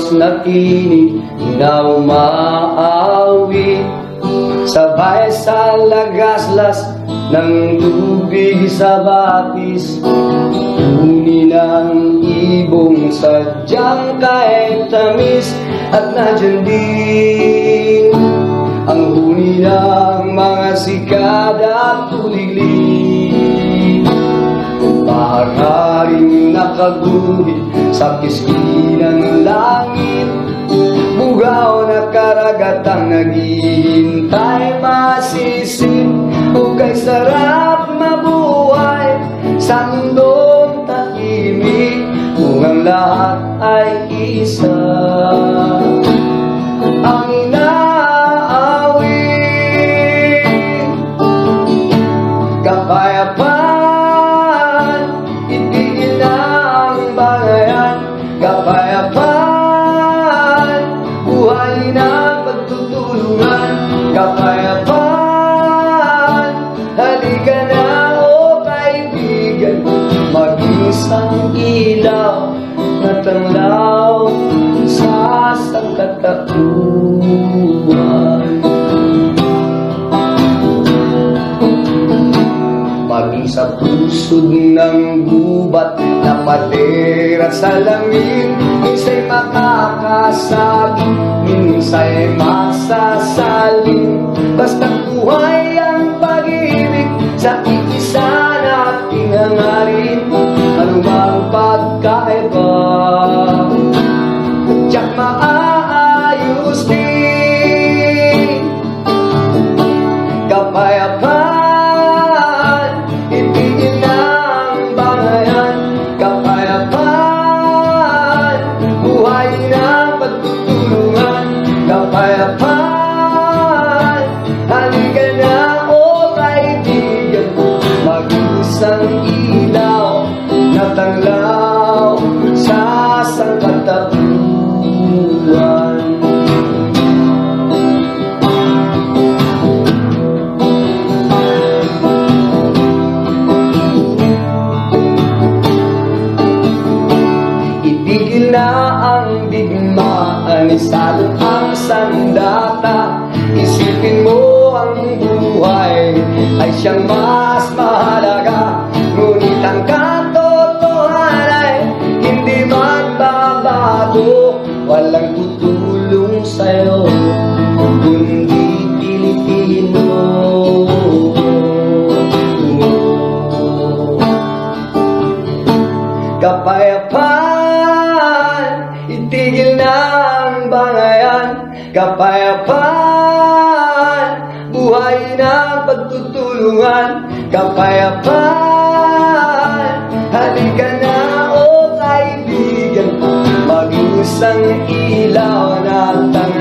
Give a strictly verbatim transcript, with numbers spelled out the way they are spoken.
Diyos nakinig na umaawit, sabay sa lagaslas ng tubig sa batis. Huni ng ibong sadyang kahit tamis, at nadyan din ang huni ng mga sikada tuliglig. Maaaring nakaguhit sa pisngi ng langit, bugaw na karagatang naghihintay masisid. O kay sarap mabuhay sa mundong tahimik, kung ang lahat ay isa. Ang inaawit, kapayapaan, itigil na ang bangayan. Kapayapaan, buhay na pagtutulungan. Kapayapaan, halika na o kaibigan, maging isang ilaw na tanglaw sa sangkatauhan. Maging sa pusod ng gubat na patera sa langit, minsa'y makakasabi, minsa'y masasalin. Basta't buhay ang pag-ibig sa iisa nating hangarin. Anumang pagkaiba, tiyak maaayos din. Kapayapaan, itigil na ang bangayan. Kapayapaan, buhay na pagtutulungan. Kapayapaan, halika na o kaibigan, maging isang ilaw na tanglaw sa sangkatauhan. Itigil na ang digmaan, isalot ang sandata. Isipin mo ang buhay ay siyang mas mahalaga, ngunit ang katotohanan ay hindi magbabago. Walang tutulong sa'yo kundi pilitin mo. Kapayapaan, itigil na ang bangayan. Kapayapaan, buhay na pagtutulungan. Kapayapaan, halika na o kaibigan, maging isang ilaw na